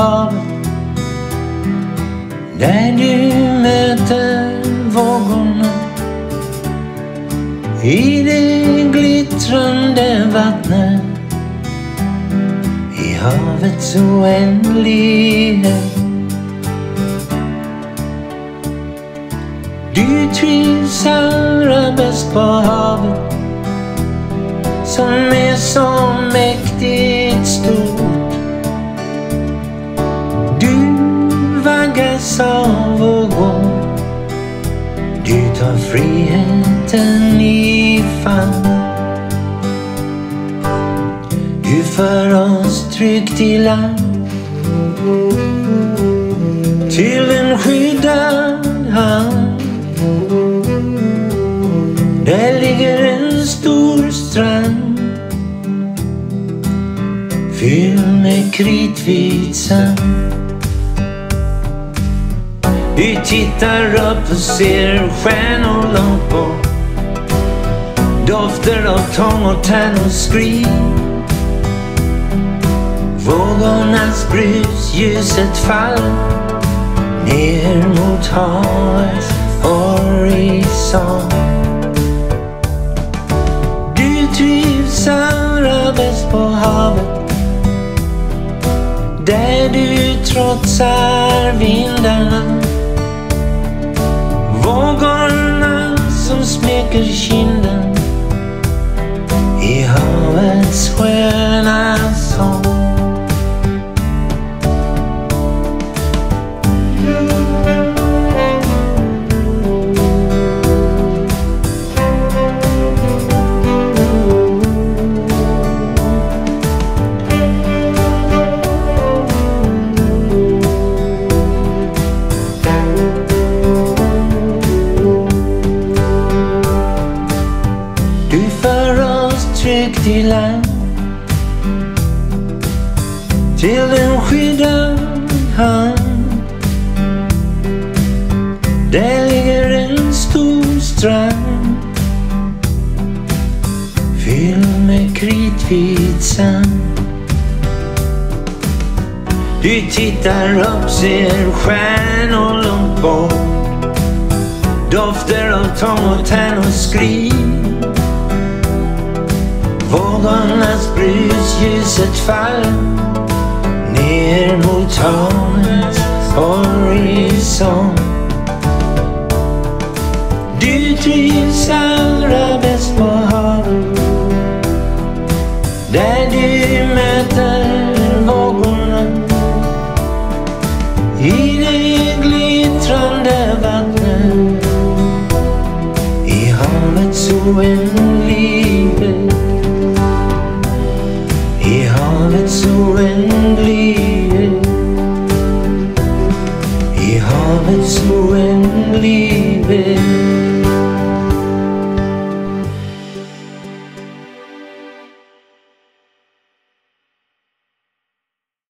havet, där du möter vågorna i det glittrande vattnet, i havets oändlighet. Du trivs allra bäst på havet, som är så mäktigt stort. Du vaggas av vågor, du tar friheten i famn. Du för oss tryggt i land, till en skyddad hamn. Där ligger en stor strand, fylld med kritvit sand. Du tittar upp och ser stjärnor långt bort, dofter av tång och tärn och skrin. Vågornas brus, ljuset faller ner mot havets horisont. Du trivs allra bäst på havet, där du trotsar vindarna. Vågorna som smeker kinden i havets sköna sång. Till land, till en skyddad hamn. Där ligger en stor strand, fylld med kritvit sand. Du tittar upp, ser stjärnor långt bort, dofter av tång och tärn och skrin. Vågornas brus, ljuset faller ner mot havets horisont. Du trivs allra bäst på havet, där du möter vågorna i det glittrande vattnet, i havets oändlighet. I havets oändlighet.